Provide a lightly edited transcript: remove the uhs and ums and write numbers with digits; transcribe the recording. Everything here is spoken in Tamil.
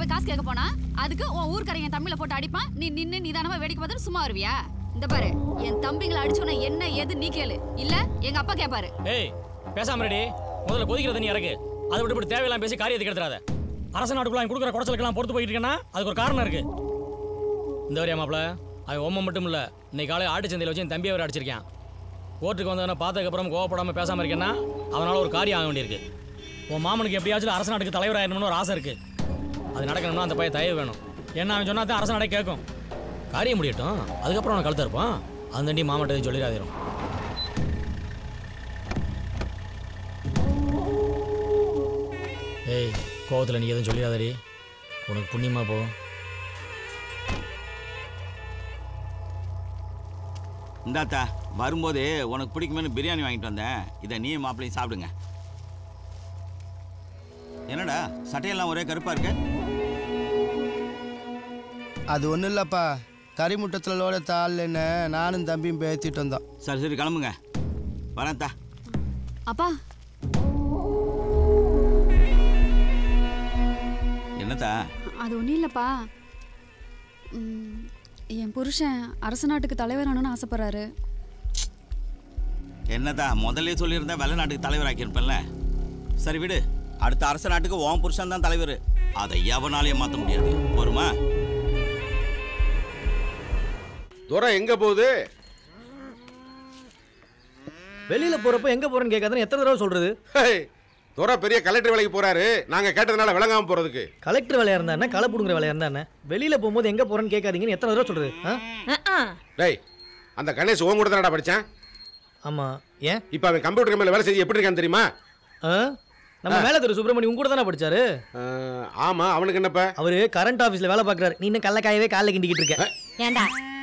போய் காசு கேட்க போனா அதுக்கு உன் ஊர்க்காரங்க தம்பில போட்டு அடிப்பான். நீ நின்னு நிதானமா வேடிக்கை பார்த்துட்டு சும்மா வருவியா? இந்த பாரு, என் தம்பிங்களை அடிச்சோன்னா என்ன ஏது நீ கேளு, இல்ல எங்க அப்பா கேட்பாரு. ஏய் பேசாம ரெடி, முதல்ல கொதிக்கிறத நீ இறக்கு. அதை விட்டு இப்படி தேவையில்லாம் பேசி காரியத்தை கெடுத்துறாத. அரச நாட்டுக்குள்ள கொடுக்குற குடைச்சலுக்கெல்லாம் பொறுத்து போயிட்டு இருக்கேன்னா அதுக்கு ஒரு காரணம் இருக்கு. இந்த வரையா மாப்பிள, அவன் ஒம்ம மட்டும் இல்லை, இன்னைக்கு காலையில் ஆட்டு சந்தையில் வச்சு என் தம்பியை அவர் அடிச்சிருக்கான். கோர்ட்டுக்கு வந்தவன பார்த்ததுக்கப்புறம் கோவப்படாமல் பேசாமல் இருக்கேன்னா அவனால் ஒரு காரியம் ஆக வேண்டியிருக்கு. உன் மாமனுக்கு எப்படியாச்சும் அரச நாட்டுக்கு தலைவராகணும்னு ஒரு ஆசை இருக்குது. அது நடக்கணும்னா அந்த பையன் தயவு வேணும். ஏன்னா அவன் சொன்னா தான் அரச நாடே கேட்கும். காரியம் முடியட்டும், அதுக்கப்புறம் அவனை கழுத்த இருப்பான். அந்த தண்டி மாமட்ட சொல்லிடாதிரும். ஏய் கோவத்தில் நீ எதுவும் சொல்லிடாதடி, உனக்கு புண்ணியமா போகும். இந்தாத்தா வரும்போது உனக்கு பிடிக்குமேனு பிரியாணி வாங்கிட்டு வந்தேன். இதை நீ மாப்பிள்ளையும் சாப்பிடுங்க. என்னடா சட்டையெல்லாம் ஒரே கருப்பா இருக்கு? அது ஒன்றும் இல்லைப்பா, கறிமுட்டத்தில் லோட தாள்னு நானும் தம்பியும் பேசிட்டு வந்தோம். சரி சரி கிளம்புங்க, வரேன்த்தா. அப்பா என்னத்தா? அது ஒன்றும் இல்லைப்பா, என் புருஷன் அரச நாட்டுக்கு தலைவரானு ஆசைப்படுறாரு. என்னதா முதல்ல சொல்லியிருந்தா வெள்ள நாட்டுக்கு தலைவர் ஆக்கியிருப்பேன்ல. சரி விடு, அடுத்த அரச நாட்டுக்கு ஓம் புருஷன் தான் தலைவர். அதை எவனாலையும் மாற்ற முடியாது. வருமா? துரை எங்க போகுது? வெளியில போறப்ப எங்க போறேன்னு கேட்காதுன்னு எத்தனை தடவை சொல்றது? துரை பெரிய கலெக்டர் வேலைக்கு போறாரு, நாங்க கேட்டதுனால விளங்காம போறதுக்கு. கலெக்டர் வேலையா இருந்தா என்ன, களை புடுங்குற வேலையா இருந்தா என்ன, வெளியில போகும்போது எங்க போறேன்னு கேட்காதீங்கன்னு எத்தனை தடவை சொல்றது? டேய் அந்த கணேஷ் உன் கூட தானடா படிச்சான்? ஆமா. ஏன் இப்ப அவன் கம்ப்யூட்டர் மேல வேலை செஞ்சு எப்படி இருக்கான்னு தெரியுமா? நம்ம மேல திரு சுப்பிரமணி உங்க கூட தானே படிச்சாரு? ஆமா. அவனுக்கு என்னப்பா? அவரு கரண்ட் ஆபீஸ்ல வேலை பாக்குறாரு. நீ இன்னும் கள்ளக்காயவே காலைல கிண்டிக்கிட்டு இருக்க. ஏண்டா